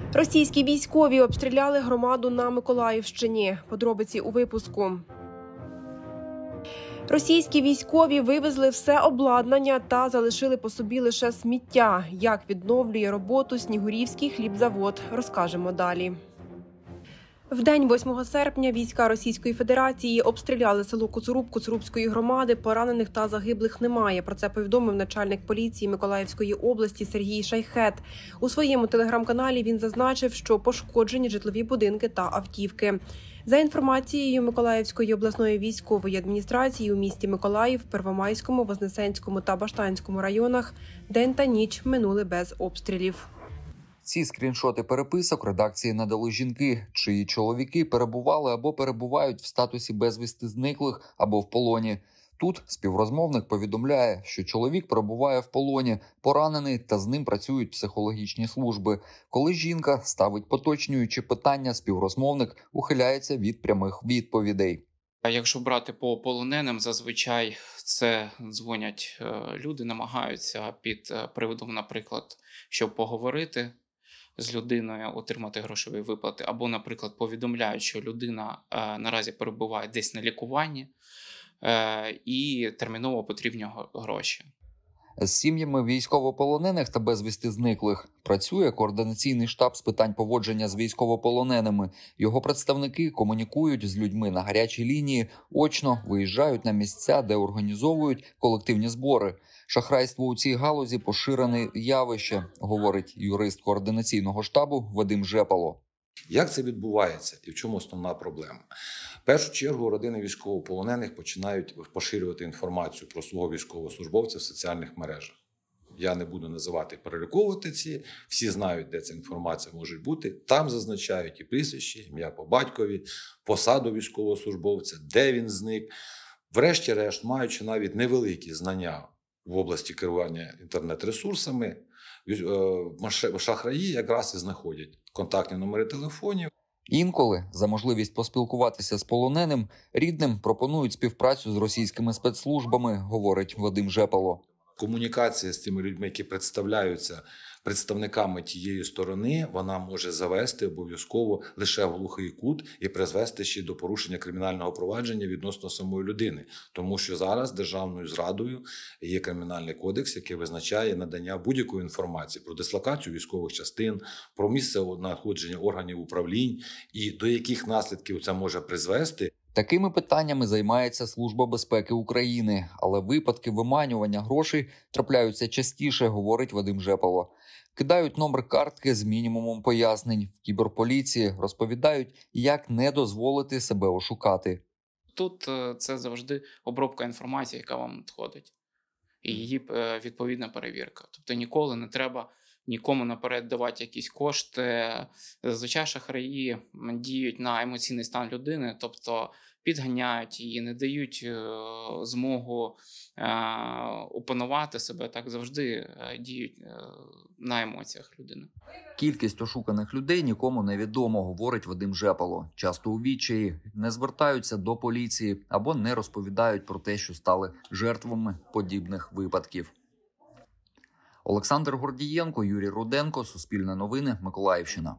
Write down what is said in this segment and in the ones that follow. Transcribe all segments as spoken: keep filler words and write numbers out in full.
Російські військові обстріляли громаду на Миколаївщині. Подробиці у випуску. Російські військові вивезли все обладнання та залишили по собі лише сміття. Як відновлює роботу Снігурівський хлібзавод, розкажемо далі. В день восьмого серпня війська Російської Федерації обстріляли село Коцуруб Коцурубської громади. Поранених та загиблих немає. Про це повідомив начальник поліції Миколаївської області Сергій Шайхет. У своєму телеграм-каналі він зазначив, що пошкоджені житлові будинки та автівки. За інформацією Миколаївської обласної військової адміністрації, у місті Миколаїв, Первомайському, Вознесенському та Баштанському районах день та ніч минули без обстрілів. Ці скріншоти переписок редакції надали жінки, чиї чоловіки перебували або перебувають в статусі безвісти зниклих або в полоні. Тут співрозмовник повідомляє, що чоловік перебуває в полоні, поранений та з ним працюють психологічні служби. Коли жінка ставить поточнюючі питання, співрозмовник ухиляється від прямих відповідей. А якщо брати по полоненим, зазвичай це дзвонять люди, намагаються під приводом, наприклад, щоб поговорити з людиною, отримати грошові виплати, або, наприклад, повідомляють, що людина е, наразі перебуває десь на лікуванні е, і терміново потрібні гроші. З сім'ями військовополонених та безвісти зниклих працює координаційний штаб з питань поводження з військовополоненими. Його представники комунікують з людьми на гарячій лінії, очно виїжджають на місця, де організовують колективні збори. Шахрайство у цій галузі – поширене явище, говорить юрист координаційного штабу Вадим Жепало. Як це відбувається і в чому основна проблема? В першу чергу родини військовополонених починають поширювати інформацію про свого військовослужбовця в соціальних мережах. Я не буду називати, переліковувати ці, всі знають, де ця інформація може бути. Там зазначають і прізвище, ім'я по батькові, посаду військовослужбовця, де він зник. Врешті-решт, маючи навіть невеликі знання в області керування інтернет-ресурсами, шахраї якраз і знаходять контактні номери телефонів. Інколи за можливість поспілкуватися з полоненим рідним пропонують співпрацю з російськими спецслужбами, говорить Вадим Жепало. Комунікація з тими людьми, які представляються представниками тієї сторони, вона може завести обов'язково лише в глухий кут і призвести ще до порушення кримінального провадження відносно самої людини. Тому що зараз державною зрадою є Кримінальний кодекс, який визначає надання будь-якої інформації про дислокацію військових частин, про місце знаходження органів управлінь і до яких наслідків це може призвести. Такими питаннями займається Служба безпеки України, але випадки виманювання грошей трапляються частіше, говорить Вадим Жепало. Кидають номер картки з мінімумом пояснень. В кіберполіції розповідають, як не дозволити себе ошукати. Тут це завжди обробка інформації, яка вам надходить, і її відповідна перевірка. Тобто ніколи не треба нікому наперед давати якісь кошти. Зазвичай шахраї діють на емоційний стан людини, тобто підганяють її, не дають е, змогу е, опанувати себе, так завжди е, діють е, на емоціях людини. Кількість ошуканих людей нікому не відомо, говорить Вадим Жепало. Часто у відчаї не звертаються до поліції або не розповідають про те, що стали жертвами подібних випадків. Олександр Гордієнко, Юрій Руденко, Суспільне новини, Миколаївщина.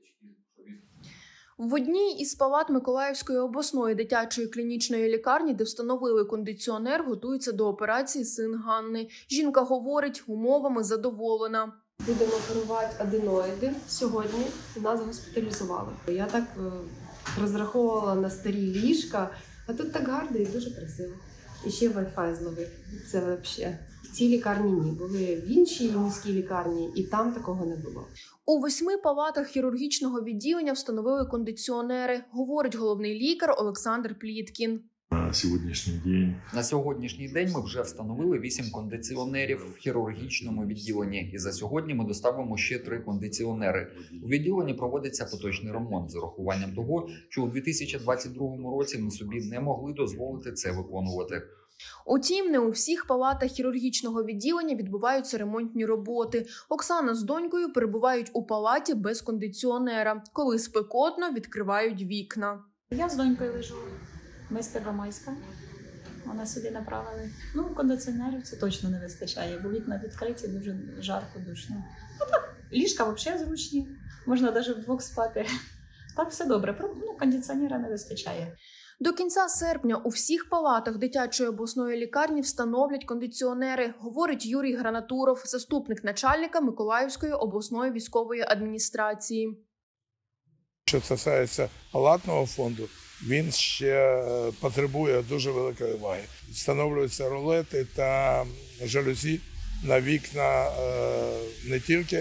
В одній із палат Миколаївської обласної дитячої клінічної лікарні, де встановили кондиціонер, готується до операції син Ганни. Жінка говорить, умовами задоволена. Будемо оперувати аденоїди. Сьогодні нас госпіталізували. Я так е, розраховувала на старі ліжка, а тут так гарно і дуже красиво. І ще Wi-Fi зловив. Це взагалі. В цій лікарні ні. Були в іншій міській лікарні, і там такого не було. У восьми палатах хірургічного відділення встановили кондиціонери, говорить головний лікар Олександр Пліткін. На сьогоднішній день. На сьогоднішній день ми вже встановили вісім кондиціонерів в хірургічному відділенні. І за сьогодні ми доставимо ще три кондиціонери. У відділенні проводиться поточний ремонт з урахуванням того, що у дві тисячі двадцять другому році ми собі не могли дозволити це виконувати. Утім, не у всіх палатах хірургічного відділення відбуваються ремонтні роботи. Оксана з донькою перебувають у палаті без кондиціонера. Коли спекотно, відкривають вікна. Я з донькою лежу. Ми з Первомайська. Вона сюди направили. Ну, кондиціонерів це точно не вистачає, бо вікна відкриті, дуже жарко, душно. Ну так, ліжка взагалі зручні. Можна навіть вдвох спати. Так все добре, ну, кондиціонера не вистачає. До кінця серпня у всіх палатах дитячої обласної лікарні встановлять кондиціонери, говорить Юрій Гранатуров, заступник начальника Миколаївської обласної військової адміністрації. Що стосується палатного фонду, він ще потребує дуже великої уваги. Встановлюються рулети та жалюзі на вікна не тільки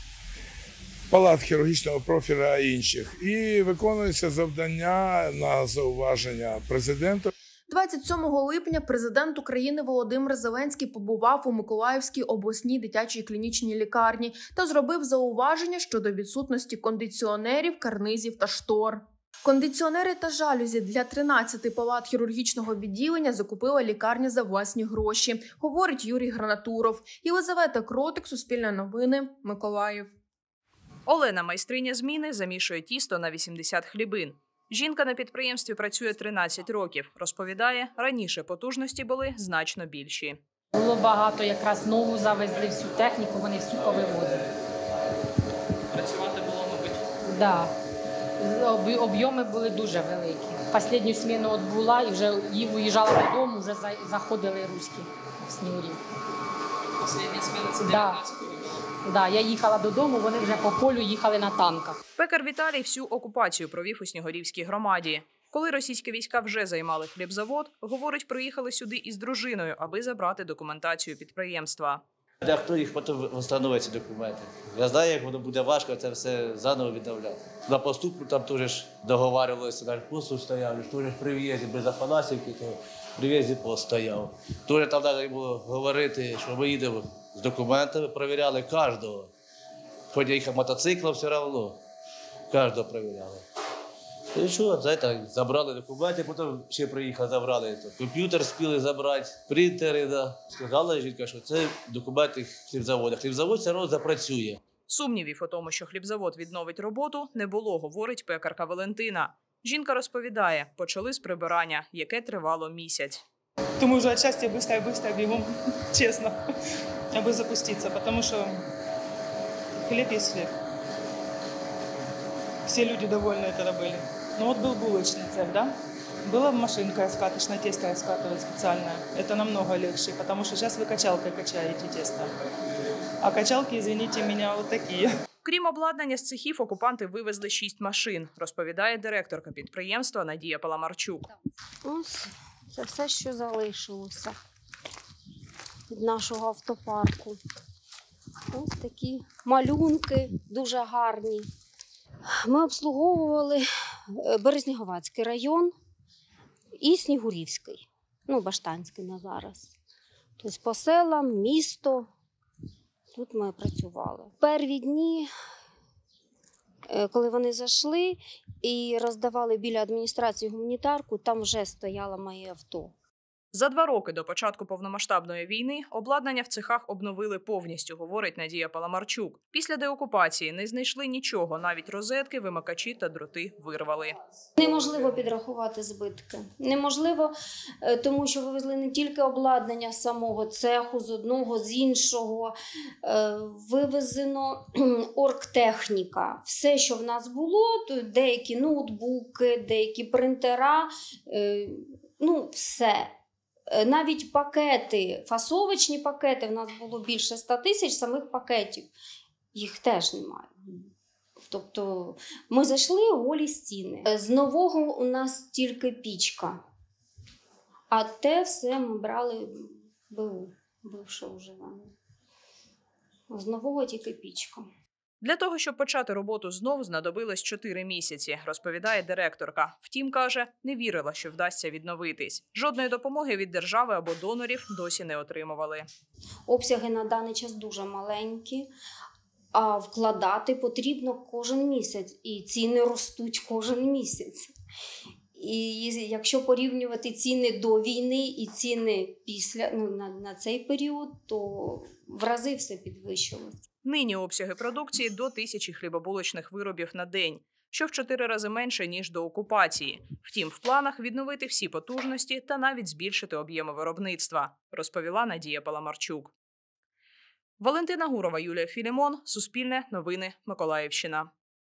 палат хірургічного профілю, а й інших. І виконується завдання на зауваження президента. двадцять сьомого липня президент України Володимир Зеленський побував у Миколаївській обласній дитячій клінічній лікарні та зробив зауваження щодо відсутності кондиціонерів, карнизів та штор. Кондиціонери та жалюзі для тринадцяти палат хірургічного відділення закупила лікарня за власні гроші, говорить Юрій Гранатуров. Єлизавета Кротик, Суспільне новини, Миколаїв. Олена, майстриня зміни, замішує тісто на вісімдесят хлібин. Жінка на підприємстві працює тринадцять років. Розповідає, раніше потужності були значно більші. Було багато, якраз нову завезли, всю техніку, вони всю повивозили. Працювати було, мабуть? Так. Да. Об'єми були дуже великі. Останню зміну от була і вже уїжджала додому, вже заходили руські в Снігурі. Остання зміна – це дев'ятнадцятого? Так, да, я їхала додому, вони вже по полю їхали на танках. Пекар Віталій всю окупацію провів у Снігурівській громаді. Коли російські війська вже займали хлібзавод, говорить, приїхали сюди із дружиною, аби забрати документацію підприємства. А хто їх потім встановить ці документи? Я знаю, як воно буде важко це все заново відновляти. На поступку там теж договарювалися, навіть посту стояв, теж при в'їзді без Афанасівки, то при в'їзді пост стояв. Теж там треба було говорити, що ми їдемо з документами, перевіряли кожного. Хоч я їхав мотоциклом, все одно кожного перевіряли. І що, знаєте, забрали документи, потім ще приїхали, забрали. Комп'ютер спіли забрати, принтери. Да. Сказала жінка, що це документи хлібзаводу. Хлібзавод все одно запрацює. Сумнівів у тому, що хлібзавод відновить роботу, не було, говорить пекарка Валентина. Жінка розповідає, почали з прибирання, яке тривало місяць. Тому вже відчасті швидко-швидко бігом, чесно, аби запуститися, тому що хліб є хліб. Всі люди довольні це робили. Ну вот был булочный цех, да? Была машинка скаточная, тесто скатывать специальное. Это намного легче, потому что сейчас вы качалкой качаете тесто. А качалки, извините меня, вот такие. Крім обладнання з цехів, окупанти вивезли шість машин, розповідає директорка підприємства Надія Паламарчук. Ось це все, що залишилося від нашого автопарку. Ось такі малюнки, дуже гарні. Ми обслуговували Березнеговацький район і Снігурівський, ну, Баштанський на зараз. Тобто по селам, місто, тут ми працювали. Перві дні, коли вони зайшли і роздавали біля адміністрації гуманітарку, там вже стояло моє авто. За два роки до початку повномасштабної війни обладнання в цехах обновили повністю, говорить Надія Паламарчук. Після деокупації не знайшли нічого, навіть розетки, вимикачі та дроти вирвали. Неможливо підрахувати збитки. Неможливо, тому що вивезли не тільки обладнання самого цеху, з одного, з іншого. Вивезено оргтехніка. Все, що в нас було, то деякі ноутбуки, деякі принтера, ну все. Навіть пакети, фасовочні пакети, в нас було більше ста тисяч самих пакетів, їх теж немає. Тобто ми зайшли голі стіни. З нового у нас тільки пічка, а те все ми брали БУ, бивше вживання. З нового тільки пічка. Для того, щоб почати роботу знов, знадобилось чотири місяці, розповідає директорка. Втім, каже, не вірила, що вдасться відновитись. Жодної допомоги від держави або донорів досі не отримували. Обсяги на даний час дуже маленькі, а вкладати потрібно кожен місяць. І ціни ростуть кожен місяць. І якщо порівнювати ціни до війни і ціни після, ну, на, на цей період, то в рази все підвищилось. Нині обсяги продукції до тисячі хлібобулочних виробів на день, що в чотири рази менше, ніж до окупації. Втім, в планах відновити всі потужності та навіть збільшити об'єми виробництва, розповіла Надія Паламарчук. Валентина Гурова, Юлія Філімон, Суспільне, Новини, Миколаївщина.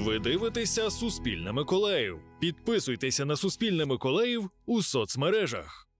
Ви дивитеся Суспільне Миколаїв. Підписуйтеся на Суспільне Миколаїв у соцмережах.